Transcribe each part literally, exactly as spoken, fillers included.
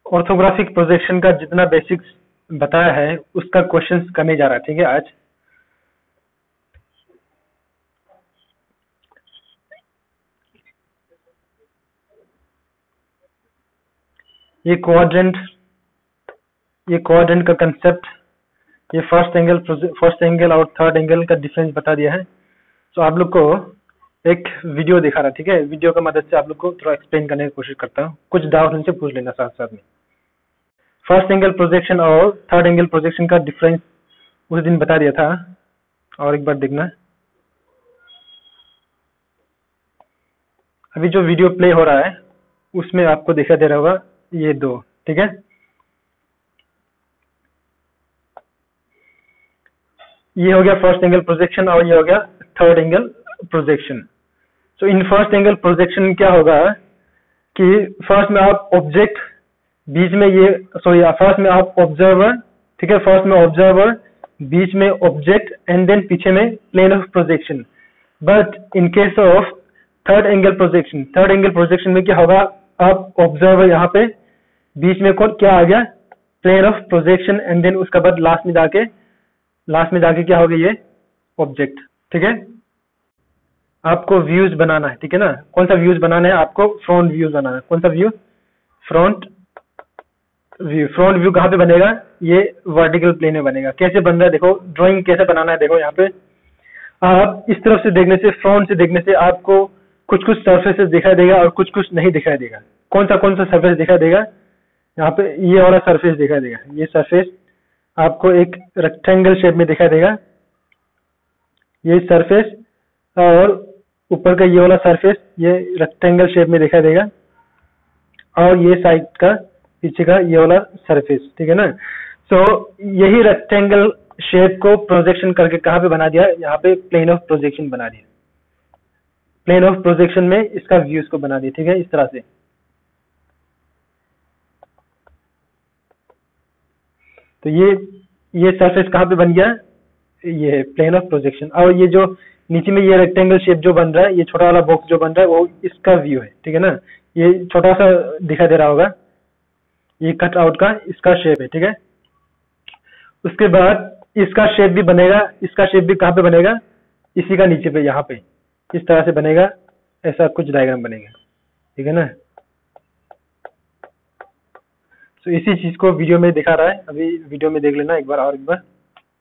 Orthographic projection का जितना basics बताया है उसका क्वेश्चंस करने जा रहा है, ठीक है। आज ये क्वाड्रेंट ये क्वाड्रेंट का कंसेप्ट, ये फर्स्ट एंगल फर्स्ट एंगल और थर्ड एंगल का डिफरेंस बता दिया है। तो आप लोग को एक वीडियो दिखा रहा है, ठीक है। वीडियो की मदद से आप लोग को थोड़ा एक्सप्लेन करने की कोशिश करता हूँ, कुछ डाउट उनसे पूछ लेना साथ साथ में। फर्स्ट एंगल प्रोजेक्शन और थर्ड एंगल प्रोजेक्शन का डिफरेंस उस दिन बता दिया था, और एक बार देखना। अभी जो वीडियो प्ले हो रहा है उसमें आपको दिखाई दे रहा होगा ये दो, ठीक है। ये हो गया फर्स्ट एंगल प्रोजेक्शन और ये हो गया थर्ड एंगल प्रोजेक्शन। तो इन फर्स्ट एंगल प्रोजेक्शन क्या होगा कि फर्स्ट में आप ऑब्जेक्ट, बीच में ये सॉरी फर्स्ट में आप ऑब्जर्वर, ठीक है। फर्स्ट में ऑब्जर्वर, बीच में ऑब्जेक्ट एंड देन पीछे में plane of projection. But in case of third angle projection, third angle projection में क्या होगा, आप ऑब्जर्वर यहाँ पे, बीच में कौन क्या आ गया, plane of projection and then उसके बाद लास्ट में जाके लास्ट में जाके क्या होगा, ये ऑब्जेक्ट, ठीक है। आपको व्यूज बनाना है, ठीक है ना। कौन सा व्यूज बनाना है आपको, फ्रंट व्यूज बनाना है। कौन सा view, front view. Front view कहाँ पे बनेगा, ये वर्टिकल प्लेन में बनेगा। कैसे बन रहा है देखो, ड्राइंग कैसे बनाना है देखो। यहाँ पे आप इस तरफ से देखने से, फ्रंट से देखने से आपको कुछ कुछ सरफेसेस दिखाई देगा और कुछ कुछ नहीं दिखाई देगा। कौन सा कौन सा सरफेस दिखाई देगा, यहाँ पे ये वाला सरफेस दिखाई देगा। ये सरफेस आपको एक रेक्टेंगल शेप में दिखाई देगा, ये सरफेस, और ऊपर का ये वाला सरफेस ये रेक्टेंगल शेप में दिखाई देगा, और ये साइड का पीछे का ये वाला सरफेस, ठीक है ना। सो so, यही रेक्टेंगल शेप को प्रोजेक्शन करके कहाँ पे बना दिया, यहाँ पे प्लेन ऑफ प्रोजेक्शन बना दिया। प्लेन ऑफ प्रोजेक्शन में इसका व्यूज को बना दिया, ठीक है, इस तरह से। तो ये ये सरफेस कहाँ पे बन गया, ये प्लेन ऑफ प्रोजेक्शन। और ये जो नीचे में ये रेक्टेंगल शेप जो बन रहा है, ये छोटा वाला बॉक्स जो बन रहा है वो इसका व्यू है, ठीक है ना। ये छोटा सा दिखाई दे रहा होगा, ये कट आउट का इसका शेप है, ठीक है। उसके बाद इसका शेप भी बनेगा, इसका शेप भी कहाँ पे बनेगा, इसी का नीचे पे यहाँ पे इस तरह से बनेगा, ऐसा कुछ डायग्राम बनेगा, ठीक है ना। तो इसी चीज को वीडियो में दिखा रहा है, अभी वीडियो में देख लेना एक बार और एक बार।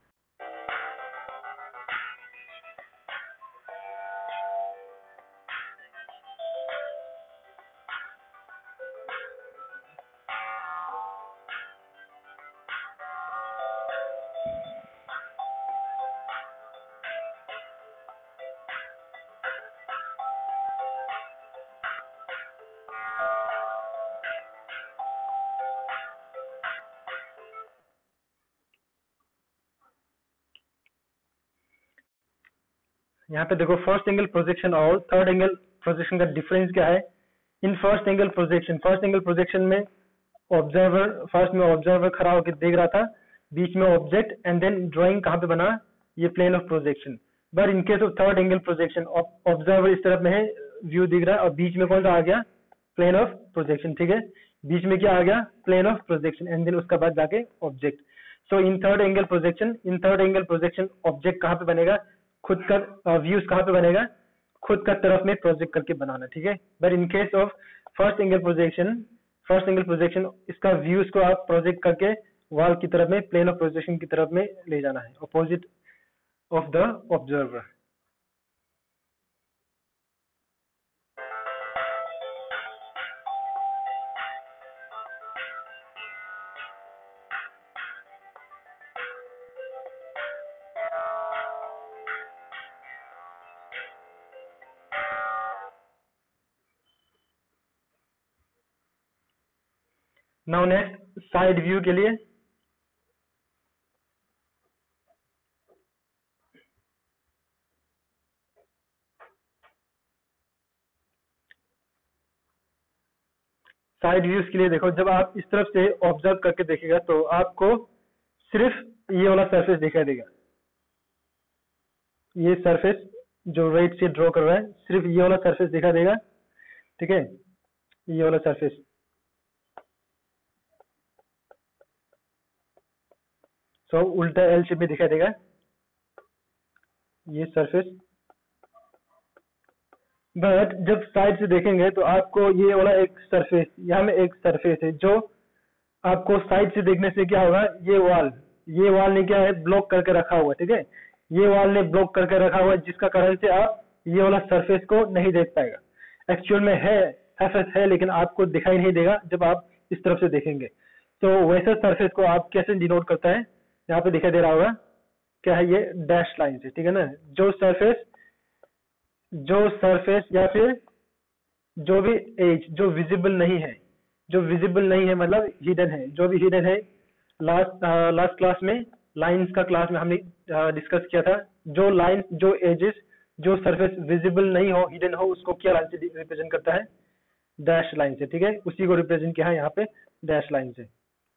यहाँ पे देखो फर्स्ट एंगल प्रोजेक्शन और थर्ड एंगल प्रोजेक्शन का डिफरेंस क्या है। In first angle projection first angle projection में ऑब्जर्वर, फर्स्ट में ऑब्जर्वर खड़ा होकर देख रहा था, बीच में ऑब्जेक्ट एंड देन ड्राइंग कहाँ पे बना, ये plane of projection. But in case of third angle projection, observer इस तरफ में है, व्यू दिख रहा है, और बीच में कौन सा आ गया, प्लेन ऑफ प्रोजेक्शन, ठीक है। बीच में क्या आ गया, plane of projection and then उसका बाद जाके object. So in third angle projection in third angle projection object कहाँ पे बनेगा, खुद का व्यूज कहाँ पे बनेगा, खुद का तरफ में प्रोजेक्ट करके बनाना, ठीक है। But in case of first angle projection first angle projection इसका व्यूज को आप प्रोजेक्ट करके वॉल की तरफ में, प्लेन ऑफ प्रोजेक्शन की तरफ में ले जाना है, opposite of the observer. Now next side view के लिए, साइड व्यूज के लिए देखो, जब आप इस तरफ से ऑब्जर्व करके देखेगा तो आपको सिर्फ ये वाला सरफेस दिखाई देगा। ये सरफेस जो राइट से ड्रॉ कर रहा है, सिर्फ ये वाला सरफेस दिखाई देगा, ठीक है, ये वाला सरफेस। सो उल्टा एल शेप में दिखाई देगा ये सरफेस। बट जब साइड से देखेंगे तो आपको ये वाला एक सरफेस, यहाँ में एक सरफेस है जो आपको साइड से देखने से क्या होगा, ये वॉल ये वॉल ने क्या है ब्लॉक करके रखा हुआ है, ठीक है। ये वॉल ने ब्लॉक करके रखा हुआ है जिसका कारण से आप ये वाला सरफेस को नहीं देख पाएगा। एक्चुअल में है सरफेस है लेकिन आपको दिखाई नहीं देगा जब आप इस तरफ से देखेंगे। तो वैसे सरफेस को आप कैसे डिनोट करता है, यहाँ पे दिखाई दे रहा होगा क्या है, ये डैश लाइन से, ठीक है ना। जो सरफेस जो सरफेस या फिर जो भी एज जो विजिबल नहीं है, जो विजिबल नहीं है मतलब हिडन है, जो भी हिडन है, लास्ट लास्ट क्लास में लाइंस का क्लास में हमने डिस्कस किया था, जो लाइन जो एजेस जो सरफेस विजिबल नहीं हो हिडन हो उसको क्या लाइन से रिप्रेजेंट करता है, डैश लाइन से, ठीक है। उसी को रिप्रेजेंट किया है यहाँ पे डैश लाइन से।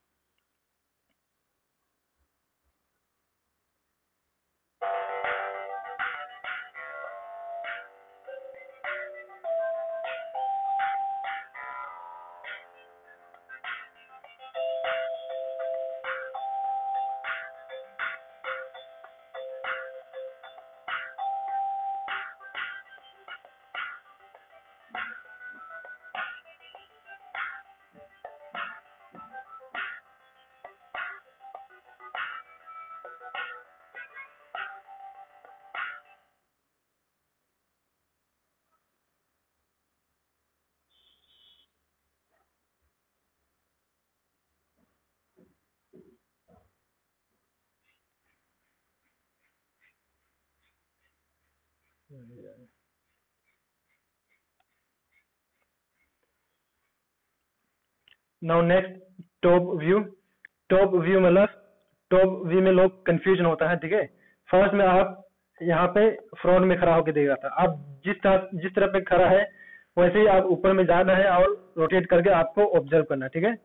Now next top view. Top view मतलब टॉप व्यू में लोग कंफ्यूजन होता है, ठीक है। फर्स्ट में आप यहाँ पे फ्रंट में खड़ा होकर देगा था, आप जिस तरह जिस तरह पे खड़ा है वैसे ही आप ऊपर में जाना है और रोटेट करके आपको ऑब्जर्व करना है, ठीक है।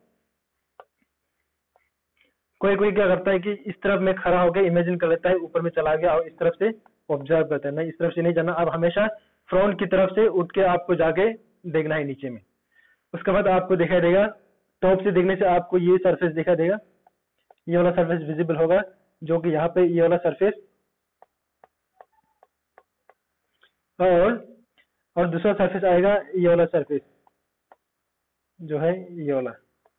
कोई कोई क्या करता है कि इस तरफ में खड़ा होकर इमेजिन कर लेता है ऊपर में चला गया और इस तरफ से ऑब्जर्व करता है, नहीं इस तरफ से नहीं जाना, आप हमेशा फ्रंट की तरफ से उठ के आपको जाके देखना है नीचे में। उसके बाद आपको दिखाई देगा टॉप से देखने से आपको ये सरफेस दिखाई देगा, ये वाला सरफेस विजिबल होगा जो कि यहाँ पे ये वाला सरफेस, और और दूसरा सरफेस आएगा ये वाला सरफेस जो है ये वाला।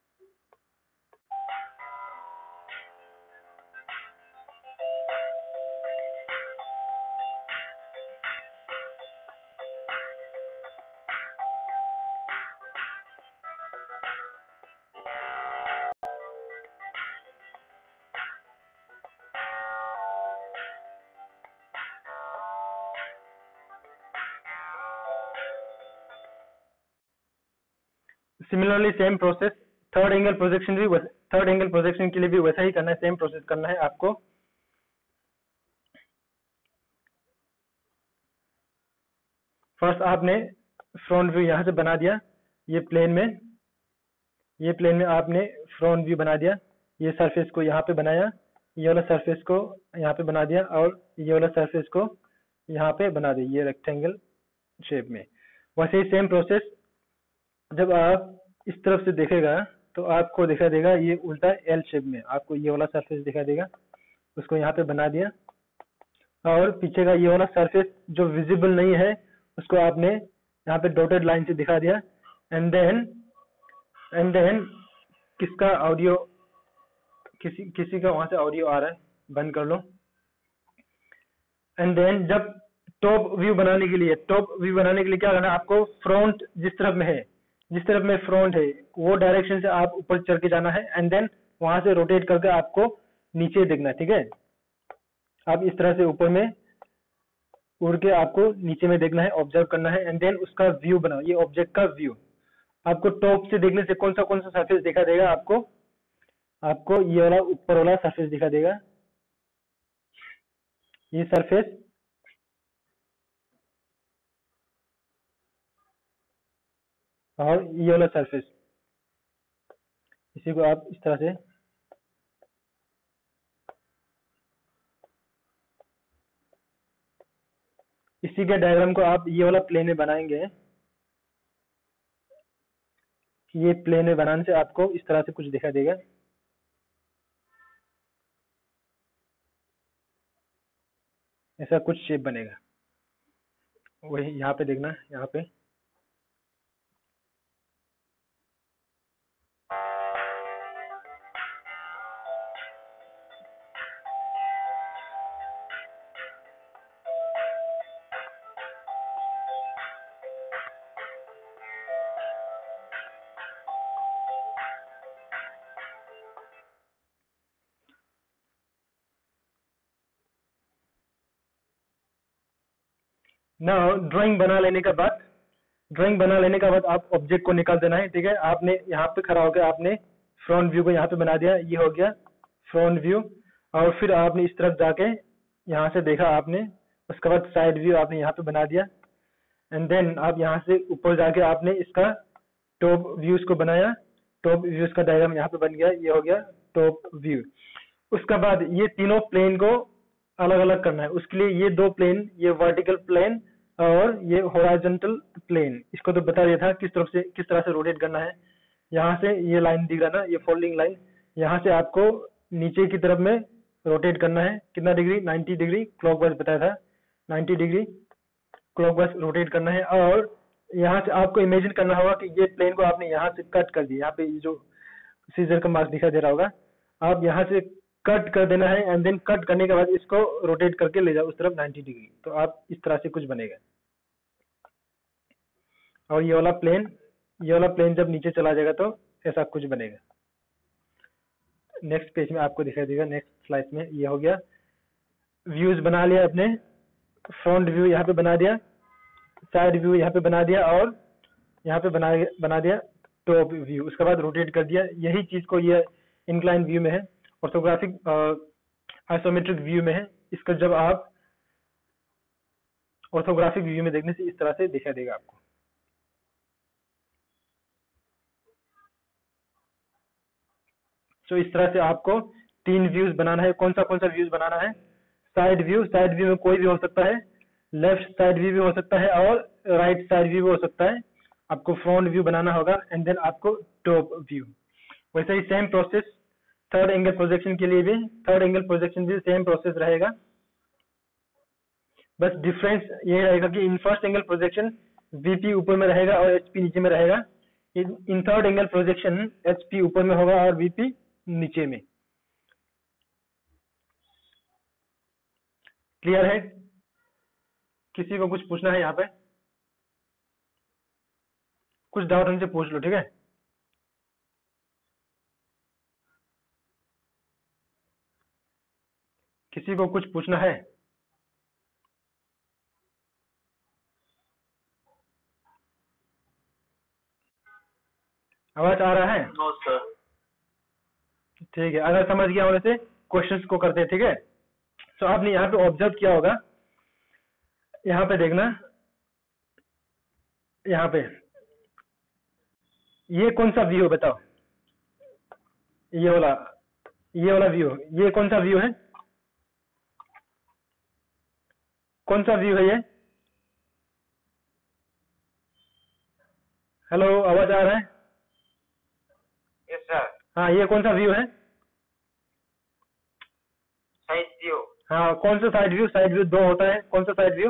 Similarly same process third angle projection भी थर्ड एंगल प्रोजेक्शन के लिए भी वैसा ही करना है, सेम प्रोसेस करना है आपको। फर्स्ट आपने फ्रंट व्यू यहाँ से बना दिया, ये प्लेन में ये प्लेन में आपने फ्रंट व्यू बना दिया, ये सरफेस को यहाँ पे बनाया, ये वाला सरफेस को यहाँ पे बना दिया और ये वाला सरफेस को यहाँ पे बना दिया ये रेक्टेंगल शेप में। वैसे ही सेम प्रोसेस जब आप इस तरफ से देखेगा तो आपको दिखाई देगा ये उल्टा एल शेप में, आपको ये वाला सरफेस दिखाई देगा, उसको यहाँ पे बना दिया और पीछे का ये वाला सरफेस जो विजिबल नहीं है उसको आपने यहाँ पे डॉटेड लाइन से दिखा दिया। एंड देन एंड देन किसका ऑडियो किसी किसी का वहां से ऑडियो आ रहा है, बंद कर लो। एंड देन जब टॉप व्यू बनाने के लिए टॉप व्यू बनाने के लिए क्या करना है, आपको फ्रंट जिस तरफ में है जिस तरफ में फ्रंट है वो डायरेक्शन से आप ऊपर चढ़ के जाना है एंड देन वहां से रोटेट करके आपको नीचे देखना है, ठीक है। आप इस तरह से ऊपर में उड़ के आपको नीचे में देखना है, ऑब्जर्व करना है एंड देन उसका व्यू बनाओ, ये ऑब्जेक्ट का व्यू। आपको टॉप से देखने से कौन सा कौन सा सरफेस दिखा देगा, आपको आपको ये वाला ऊपर वाला सरफेस दिखा देगा, ये सरफेस और ये वाला सरफेस। इसी को आप इस तरह से इसी के डायग्राम को आप ये वाला प्लेन में बनाएंगे, ये प्लेन में बनाने से आपको इस तरह से कुछ दिखा देगा। ऐसा कुछ शेप बनेगा। वही यहाँ पे देखना, यहाँ पे ना ड्राइंग बना लेने के बाद ड्राइंग बना लेने के बाद आप ऑब्जेक्ट को निकाल देना है। ठीक है, आपने यहाँ पे खड़ा होकर आपने फ्रंट व्यू को यहाँ पे बना दिया, ये हो गया फ्रंट व्यू। और फिर आपने इस तरफ जाके यहाँ से देखा आपने, उसके बाद साइड व्यू आपने यहाँ पे बना दिया। एंड देन आप यहाँ से ऊपर जाके आपने इसका टॉप व्यूज को बनाया, टॉप व्यूज का डायग्राम यहाँ पे बन गया, ये हो गया टॉप व्यू। उसके बाद ये तीनों प्लेन को अलग अलग करना है। उसके लिए ये दो प्लेन, ये वर्टिकल प्लेन और ये हॉरिजॉन्टल प्लेन, इसको तो बता दिया था किस तरफ से किस तरह से रोटेट करना है। यहाँ से ये लाइन दिख रहा ना, ये फोल्डिंग लाइन, यहाँ से आपको नीचे की तरफ में रोटेट करना है। कितना डिग्री? नाइन्टी डिग्री क्लॉकवाइज बताया था, नाइन्टी डिग्री क्लॉकवाइज रोटेट करना है। और यहाँ से आपको इमेजिन करना होगा कि ये प्लेन को आपने यहाँ से कट कर दिया, यहाँ पे जो सीजर का मार्क दिखाई दे रहा होगा, आप यहाँ से कट कर देना है। एंड देन कट करने के बाद इसको रोटेट करके ले जाओ उस तरफ नाइन्टी डिग्री, तो आप इस तरह से कुछ बनेगा। और ये वाला प्लेन ये वाला प्लेन जब नीचे चला जाएगा तो ऐसा कुछ बनेगा। नेक्स्ट पेज में आपको दिखाई देगा, नेक्स्ट स्लाइड में। ये हो गया व्यूज बना लिया अपने, फ्रंट व्यू यहाँ पे बना दिया, साइड व्यू यहाँ पे बना दिया और यहाँ पे बना बना दिया टॉप व्यू। उसके बाद रोटेट कर दिया। यही चीज को ये इंक्लाइन व्यू में है, ऑर्थोग्राफिक आइसोमेट्रिक व्यू में है। इसका जब आप ऑर्थोग्राफिक व्यू में देखने से इस तरह से दिखाई देगा आपको। तो so, इस तरह से आपको तीन व्यूज बनाना है। कौन सा कौन सा व्यूज बनाना है? साइड व्यू, साइड व्यू में कोई भी हो सकता है, लेफ्ट साइड व्यू भी हो सकता है और राइट साइड व्यू भी हो सकता है। आपको फ्रंट व्यू बनाना होगा एंड देन आपको टॉप व्यू। वैसे ही same process third angle projection के लिए भी, थर्ड एंगल प्रोजेक्शन भी सेम प्रोसेस रहेगा। बस डिफरेंस ये रहेगा कि in first angle projection VP ऊपर में रहेगा और एचपी नीचे में रहेगा। In third angle projection HP ऊपर में होगा और वीपी नीचे में। क्लियर है? किसी को कुछ पूछना है यहाँ पे? कुछ डाउट हमसे पूछ लो, ठीक है? किसी को कुछ पूछना है? आवाज आ रहा है? No sir. ठीक है, अगर समझ गया होने से क्वेश्चंस को करते हैं, ठीक है? तो आपने यहाँ पे ऑब्जर्व किया होगा, यहाँ पे देखना, यहाँ पे ये कौन सा व्यू बताओ? ये वाला ये वाला व्यू, ये कौन सा व्यू है? कौन सा व्यू है ये? हेलो, आवाज आ रहा है? Yes sir. हाँ, ये कौन सा व्यू है? Side view. हाँ, कौन सा साइड व्यू? साइड व्यू दो होता है, कौन सा side view?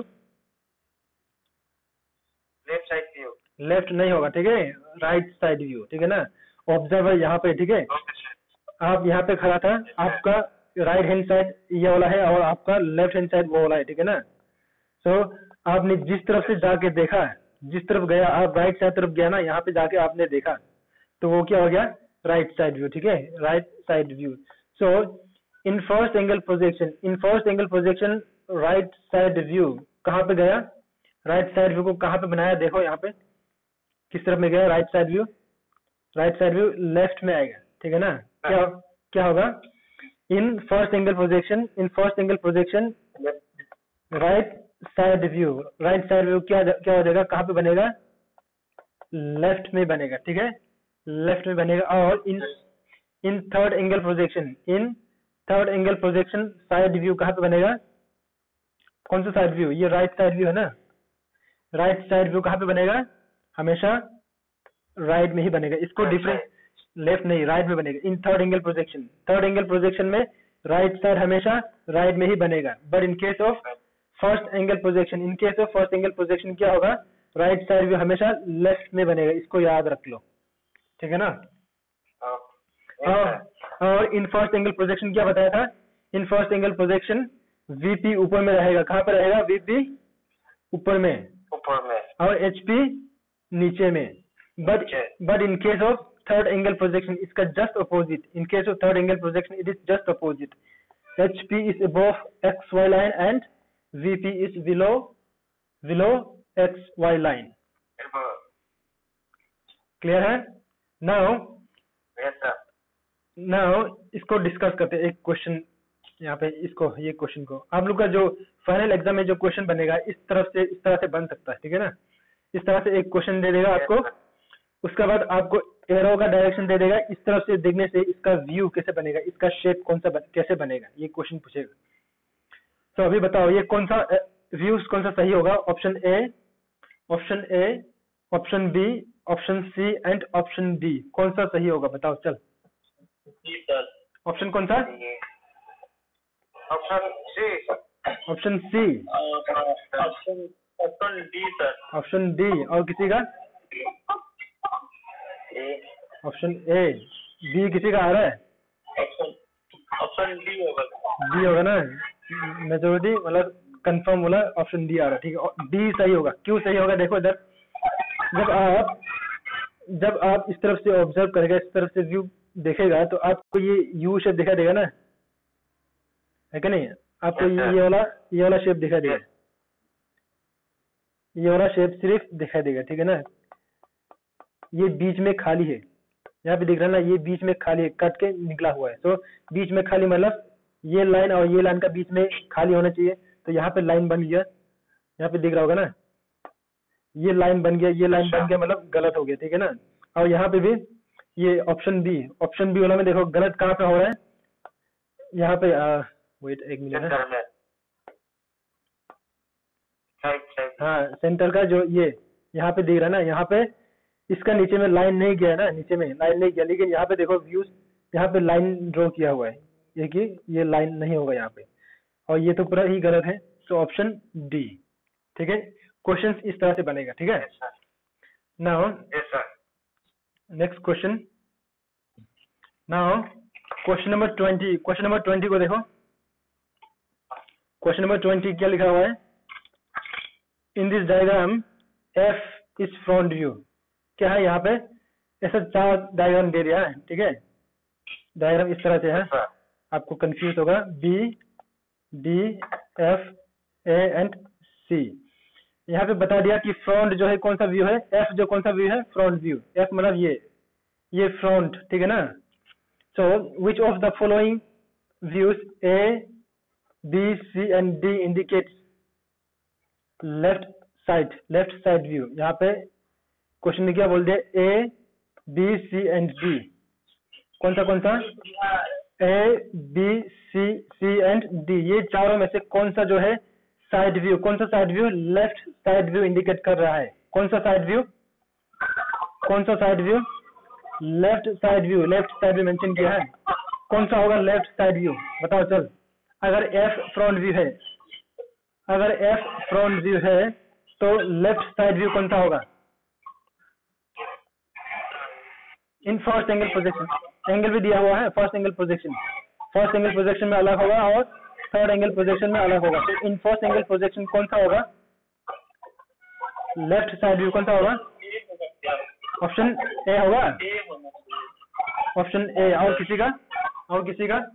Left side view. Left नहीं होगा, ठीक है, राइट साइड व्यू, ठीक है ना? ऑब्जर्वर यहाँ पे, ठीक है? आप यहाँ पे खड़ा था, आपका राइट हैंड साइड ये वाला है और आपका लेफ्ट हैंड साइड वो वाला है, ठीक है ना? सो so, आपने जिस तरफ से जाके देखा, जिस तरफ गया, आप राइट साइड तरफ गया ना, यहाँ पे जाके आपने देखा, तो वो क्या हो गया? राइट साइड व्यू, ठीक है, right side view. So in first angle projection, in first angle projection right side view कहाँ पे गया? राइट साइड व्यू को कहाँ पे बनाया? देखो यहाँ पे किस तरफ में गया? Right side view, right side view left में आएगा, ठीक है ना? क्या क्या होगा? In first angle projection, in first angle projection right side view, right side view क्या क्या हो जाएगा? कहाँ पे बनेगा? लेफ्ट में बनेगा, ठीक है, लेफ्ट में बनेगा। और in in third angle projection, in third angle projection side view कहाँ पे बनेगा? कौन सा साइड व्यू? ये राइट साइड व्यू है ना? राइट साइड व्यू कहाँ पे बनेगा? हमेशा राइट में ही बनेगा। इसको डिफरेंस, लेफ्ट नहीं, राइट में बनेगा। In third angle projection, third angle projection में राइट साइड हमेशा राइट में ही बनेगा। But in case of first angle projection, in case of first angle projection क्या होगा, राइट साइड व्यू हमेशा लेफ्ट में बनेगा, इसको याद रख लो, ठीक है ना। और, और इन फर्स्ट एंगल प्रोजेक्शन क्या बताया था, in first angle projection VP ऊपर में रहेगा, कहाँ पर रहेगा, वीपी ऊपर में, ऊपर में, और एचपी नीचे में। But but in case of third angle projection इसका just opposite, in case of third angle projection it is just opposite, HP is above X Y line and VP is below below X Y line. Clear है? Now yes sir, now इसको discuss करते हैं, एक question यहाँ पे, इसको ये question को आप लोग का जो फाइनल एग्जाम में जो क्वेश्चन बनेगा इस तरफ से इस तरह से बन सकता है, ठीक है ना। इस तरह से एक क्वेश्चन दे देगा आपको, उसके बाद आपको एरो का डायरेक्शन दे देगा, इस तरफ से देखने से इसका व्यू कैसे बनेगा, इसका शेप कौन सा बन, कैसे बनेगा, ये क्वेश्चन पूछेगा। तो अभी बताओ ये कौन सा व्यूज कौन सा सही होगा, option A, option A, option B, option C and option D, कौन सा सही होगा बताओ। चल ऑप्शन कौन सा, option C, option C, option option D sir, option D, और किसी का ऑप्शन ए, बी किसी का आ रहा है, ऑप्शन ऑप्शन डी होगा, डी होगा ना, मेजोरिटी मतलब कंफर्म बोला ऑप्शन डी आ रहा है, ठीक है, डी सही होगा। क्यों सही होगा देखो इधर, जब आप जब आप इस तरफ से ऑब्जर्व करेगा, इस तरफ से व्यू देखेगा तो आपको ये यू शेप दिखा देगा ना, है कि नहीं, आपको yes, ये वाला ये वाला शेप दिखा देगा, ये वाला शेप सिर्फ दिखाई देगा, ठीक है ना। ये बीच में खाली है, यहाँ पे दिख रहा है ना, ये बीच में खाली है, कट के निकला हुआ है, तो बीच में खाली मतलब ये लाइन और ये लाइन का बीच में खाली होना चाहिए, तो यहाँ पे लाइन बन गया, यहाँ पे दिख रहा होगा ना, ये लाइन बन गया, ये लाइन बन गया, मतलब गलत हो गया, ठीक है ना। और यहाँ पे भी ये ऑप्शन बी, ऑप्शन बी वाला में देखो गलत कहाँ पे हो रहा है, यहाँ पे वेट एक मिनट है, हाँ सेंटर का जो ये यहाँ पे दिख रहा है ना, यहाँ पे इसका नीचे में लाइन नहीं गया ना, नीचे में लाइन नहीं गया, लेकिन यहाँ पे देखो व्यूज यहाँ पे लाइन ड्रॉ किया हुआ है, ये कि ये लाइन नहीं होगा यहाँ पे, और ये तो पूरा ही गलत है, तो ऑप्शन डी, ठीक है। क्वेश्चन इस तरह से बनेगा, ठीक है। Now next question, now question number twenty, question number twenty को देखो, क्वेश्चन नंबर ट्वेंटी क्या लिखा हुआ है, in this diagram F is front view, क्या है यहाँ पे, ऐसा चार डायग्राम दे दिया है, ठीक है, डायग्राम इस तरह से है, आपको कंफ्यूज होगा, B D F A and C. यहाँ पे बता दिया कि फ्रंट जो है कौन सा व्यू है, एफ जो कौन सा व्यू है, फ्रंट व्यू, एफ मतलब ये ये फ्रंट, ठीक है ना। So which of the following views A B C and D indicates left side, left side view, यहाँ पे क्वेश्चन में क्या बोल दिया, A B C and D, कौन सा कौन सा, A B C C and D, ये चारों में से कौन सा जो है साइड व्यू, कौन सा side view left side view indicate कर रहा है, कौन सा साइड व्यू, कौन सा side view, left side view, left side view mention किया है, कौन सा होगा लेफ्ट साइड व्यू बताओ। चल अगर एफ फ्रंट व्यू है, अगर एफ फ्रंट व्यू है तो लेफ्ट साइड व्यू कौन सा होगा, in first angle projection, angle भी दिया हुआ है, first angle projection, first angle projection में अलग होगा और थर्ड एंगल प्रोजेक्शन में अलग होगा, तो इन फर्स्ट एंगल प्रोजेक्शन कौन सा होगा, लेफ्ट साइड व्यू कौन सा होगा, ऑप्शन ए होगा, ऑप्शन ए। और किसी का, और किसी का,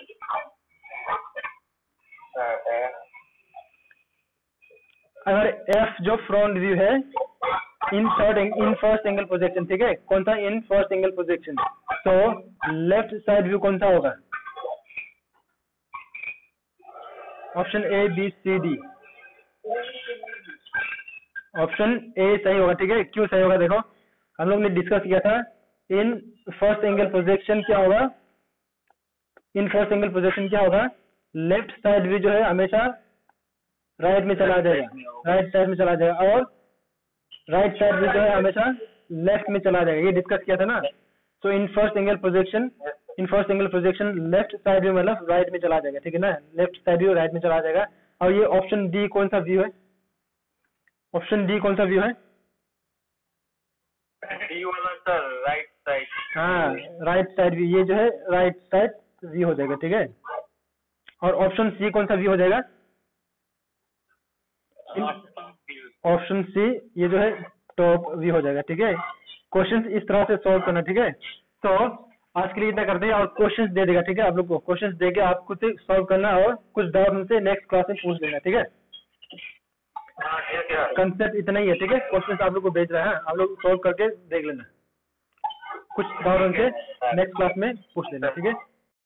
अगर एफ जो फ्रंट व्यू है in third in first angle projection, ठीक है, कौन सा, इन फर्स्ट एंगल प्रोजेक्शन, तो लेफ्ट साइड व्यू कौन सा होगा, option A B C D, option A सही होगा, ठीक है। क्यों सही होगा देखो, हम लोग ने डिस्कस किया था, इन फर्स्ट एंगल प्रोजेक्शन क्या होगा, इन फर्स्ट एंगल प्रोजेक्शन क्या होगा, लेफ्ट साइड व्यू जो है हमेशा राइट में चला जाएगा, राइट साइड में चला जाएगा, और राइट साइड व्यू जो है हमेशा लेफ्ट में चला जाएगा, ये डिस्कस किया था ना। So in first angle projection, in first angle projection left side view मतलब राइट में चला जाएगा, ठीक है ना, लेफ्ट साइड व्यू राइट में चला जाएगा, और ये ऑप्शन डी कौन सा व्यू है? ऑप्शन डी कौन सा व्यू है? डी वाला सर राइट साइड। हाँ, राइट साइड व्यू, ये जो है राइट साइड व्यू हो जाएगा, ठीक है। और ऑप्शन सी कौन सा व्यू हो जाएगा? ऑप्शन सी ये जो है टॉप व्यू हो जाएगा, ठीक है। क्वेश्चन इस तरह से सॉल्व करना, ठीक है। तो आज के लिए इतना करते हैं और क्वेश्चंस दे देगा, ठीक है। आप लोग को क्वेश्चंस देके आप खुद से सॉल्व करना और कुछ डाउट उनसे नेक्स्ट क्लास में पूछ लेना, ठीक है। कंसेप्ट इतना ही है, ठीक है। क्वेश्चंस आप लोग को भेज रहा है, आप लोग सॉल्व करके देख लेना, कुछ डाउट उनसे नेक्स्ट क्लास में पूछ लेना, ठीक है।